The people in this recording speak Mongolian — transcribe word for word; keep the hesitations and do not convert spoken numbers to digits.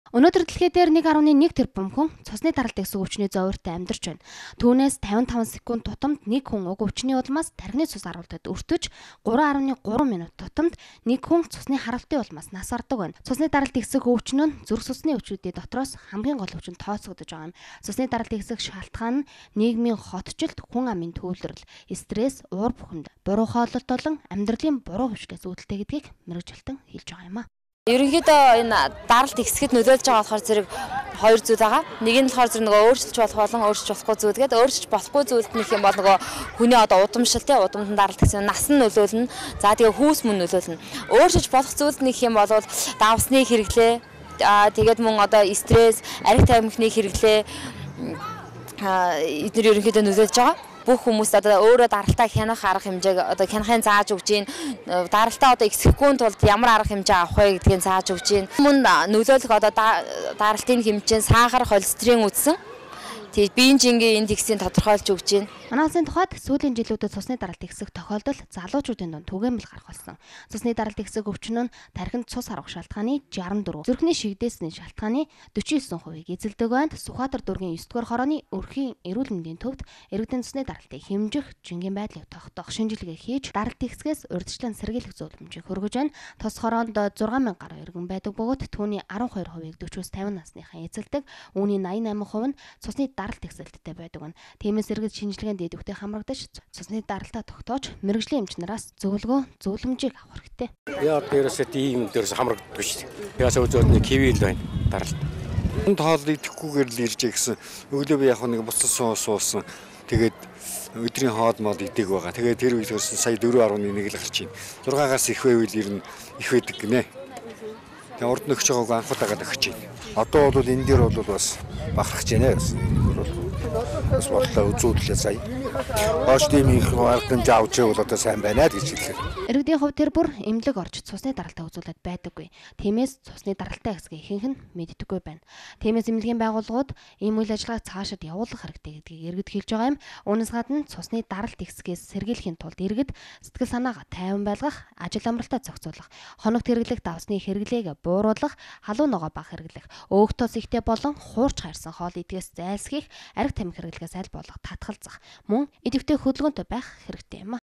Өнөөдөр дэлхий дээр нэг гаруй нэг тэрбум хүн цусны даралт гэсэн өвчний зовоортой амьдарч байна. Түүнээс тавин таван секунд тутамд нэг хүн уг өвчний улмаас тархины цус аруулдад өртөж, гурван гаруй гурван минут тутамд нэг хүн цусны харалтын улмаас нас ордог байна. Цусны даралт ихсэх өвчин нь зүрх судасны өвчнүүдийн дотроос хамгийн гол өвчин тооцогдож байгаа юм. Цусны даралт ихсэх шалтгаан нь нийгмийн хотчлт, хүн амын төвлөрөл, стресс, уур бүхэнд, буруу хооллолт болон амьдралын буруу хөвчлээс үүдэлтэй гэдгийг мэрэгжилтэн хэлж байгаа юм а. Ерөнхийдөө энэ даралт ихсэхэд нөлөөлж байгаа болохоор зэрэг хоёр зүйл байгаа. Нэг нь болохоор зэрэг нөгөө өөрчлөж болох болон өөрчлөж болохгүй зүйл гэдэг. Өөрчлөж болохгүй зүйлд нөх юм бол нөгөө хүний одоо удамшил те удамдан даралт гэсэн нас нь нөлөөлнө. За тэгээ хүүс мөн нөлөөлнө. Өөрчлөж болох зүйлд нөх юм бол давсны хэрэглээ, аа тэгээд мөн одоо стресс, арх тамхины хэрэглээ аа эдгээр ерөнхийдөө нөлөөлж байгаа. Бүх хүмүүс одоо өөрөө даралтаа хянах арга хэмжээг одоо хянахын зааж өгч гин даралтаа одоо эксэхгүй тулд ямар арга хэмжээ авах вэ гэдгийг зааж өгч гин мөн нөлөөлөх одоо даралтын хэмжээ сахар холестерин үтсэн тэгээд биеийн жингийн индексийг тодорхойлж өгч гин. Манай улсын тухайд сүүлийн жилүүдэд цусны даралт ихсэх тохиолдол залуучуудын дунд түгээмэл гарах болсон. Цусны даралт ихсэх өвчин нь тархинд цус харах шалтгааны шестьдесят дөрвөн, зүрхний шигдээсний шалтгааны дөрвөн девять хувийг эзэлдэг байнд Сүхбаатар дүүргийн девять дугаар хорооны өрхийн эрүүл мэндийн төвд иргэдийн цусны даралтыг хэмжих, жингийн байдлыг тогтоох шинжилгээ хийж даралт ихсгээс урьдчилан сэргийлэх зөвлөмжийг хүргэж байна. Тус хороонд зургаан мянга гаруй иргэн байдаг бөгөөд түүний арван хоёр хувийг дөчөөс тавин насныхан эзэлдэг. Үүний найман восемь хувь нь цусны даралт ихсэлттэй байдаг байна. Тиймээс иргэд шинжилгээнд дэдвхтэй хамрагдаж цусны даралтаа тогтоож мэрэгжлийн эмчнараас зөвлөгөө зөвлөмжийг авах хэрэгтэй. Яа дээрээс ийм дээрээс хамрагддаг шүү дээ. Яасаа үзөөд нэг кивил байна даралт. Энд хоол идэхгүйгээр л ирж гэсэн өглөө би яг нэг буцсан суусан. Тэгээд өдрийн хоол мод идэг байгаа. Тэгээд тэр үед хөрсөн сая дөрвөн гаруй нэг л гарч ийн. зургаагаас их байвал ер нь их байдаг гинэ. Тэгээд урд нөхч байгааг анхудагаад өгч ийн. Одоо бол энэ дээр бол бас бахархаж байна гэсэн. Бас бодлоо үзүүлээ сая. Хоош тийм их арга хэмжээ авч явал одоо сайн байна гэж хэлээ. Иргэдийн хувьд тэр бүр эмнэлэг орж цусны даралтаа үзүүлээд байдаггүй. Тиймээс цусны даралтаа ихсгээ ихэнх нь мэддэггүй байна. Тиймээс эмнэлгийн байгууллагууд ийм үйл ажиллагааг цаашид явуулах хэрэгтэй гэдгийг иргэд хэлж байгаа юм. Үүнээс гадна цусны даралт ихсгээс сэргийлэхийн тулд иргэд сэтгэл санаагаа тайван байлгах, ажил амралтаа зохицуулах, хоногт хэрэглэх давсны хэрэглээг бууруулах, халуун ногоо бага хэрэглэх, өөхтөөс ихтэй болон хуурч хайрсан хоол идэгээс зайлсхийх, арх тамхи хэрэглэхээс аль болох татгалзах, мөн идэвхтэй хөдөлгөөнтэй байх хэрэгтэй юм а.